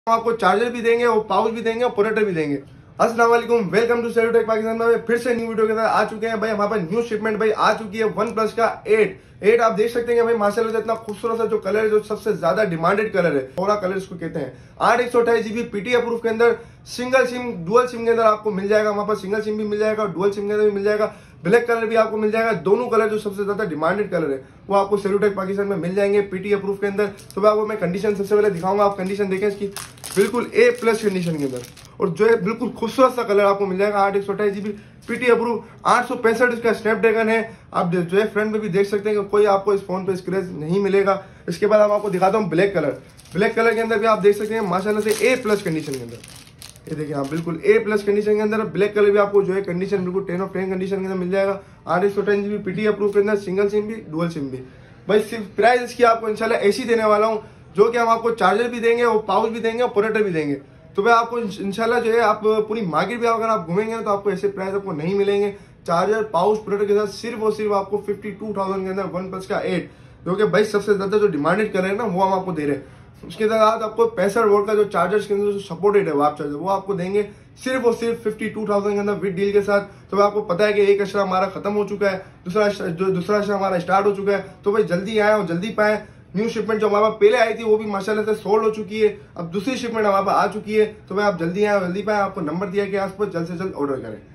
हम आपको चार्जर भी देंगे और पाउच भी देंगे और प्रोटेक्टर भी देंगे। अस्सलाम वालेकुम, वेलकम टू सेल्यूटेक पाकिस्तान में फिर से न्यू वीडियो के साथ आ चुके हैं भाई। हमारे पास न्यू शिपमेंट भाई आ चुकी है वन प्लस का 8 आप देख सकते हैं भाई माशाल्लाह से इतना खूबसूरत सा जो कलर है, जो सबसे ज्यादा डिमांडेड कलर है, थोड़ा कलर इसको कहते हैं। 8/128 GB पीटी अप्रूव के अंदर सिंगल सिम डुअल सिम के अंदर आपको मिल जाएगा। हमारे पास सिंगल सिम भी मिल जाएगा और डुअल सिम के अंदर भी मिल जाएगा। ब्लैक कलर भी आपको मिल जाएगा। दोनों कलर जो सबसे ज्यादा डिमांडेड कलर है वो आपको सेल्यूटेक पाकिस्तान में मिल जाएंगे पीटी अप्रूव के अंदर। तो आपको मैं कंडीशन सबसे पहले दिखाऊंगा, आप कंडीशन देखें इसकी, बिल्कुल A+ कंडीशन के अंदर, और जो है बिल्कुल खूबसूरत सा कलर आपको मिल जाएगा। 8/128 GB पीटी अप्रूव, 865 इसका स्नैपड्रैगन है। आप जो है फ्रंट में भी देख सकते हैं कि कोई आपको इस फोन पे स्क्रैच नहीं मिलेगा। इसके बाद आपको दिखाता हूँ ब्लैक कलर के अंदर भी आप देख सकते हैं माशाल्लाह से A+ कंडीशन के अंदर। ये देखिए आप बिल्कुल A+ कंडीशन के अंदर ब्लैक कलर भी आपको जो है कंडीशन बिल्कुल 10 of 10 कंडीशन के अंदर मिल जाएगा। 8/128 GB पीटी अप्रूव के अंदर सिंगल सिम भी डुअल सिम भी। भाई सिर्फ प्राइस इसकी आपको इंशाल्लाह ऐसी देने वाला हूँ जो कि हम आपको चार्जर भी देंगे और पाउच भी देंगे और प्रोटेक्टर भी देंगे। तो भाई आपको इंशाल्लाह जो है आप पूरी मार्केट भी अगर आप घूमेंगे तो आपको ऐसे प्राइस आपको नहीं मिलेंगे। चार्जर पाउच प्रोटेक्टर के साथ सिर्फ और सिर्फ आपको 52,000 के अंदर वन प्लस का 8, जो कि भाई सबसे ज्यादा जो डिमांडेड कलर है ना वो हम आपको दे रहे हैं। उसके साथ आपको 65 वोल्ट का जो चार्जर के अंदर जो सपोर्टेड है वाप चार्जर वो आपको देंगे सिर्फ और सिर्फ 52,000 के अंदर विद डील के साथ। तो भाई आपको पता है कि एक अशरा हमारा खत्म हो चुका है, दूसरा अशरा हमारा स्टार्ट हो चुका है। तो भाई जल्दी आए और जल्दी पाए। न्यू शिपमेंट जो हमारे पास पहले आई थी वो भी माशाल्लाह से सोल्ड हो चुकी है। अब दूसरी शिपमेंट हमारे पास आ चुकी है। तो भाई आप जल्दी आए और जल्दी पाए। आपको नंबर दिया गया, आप जल्द से जल्द ऑर्डर करें।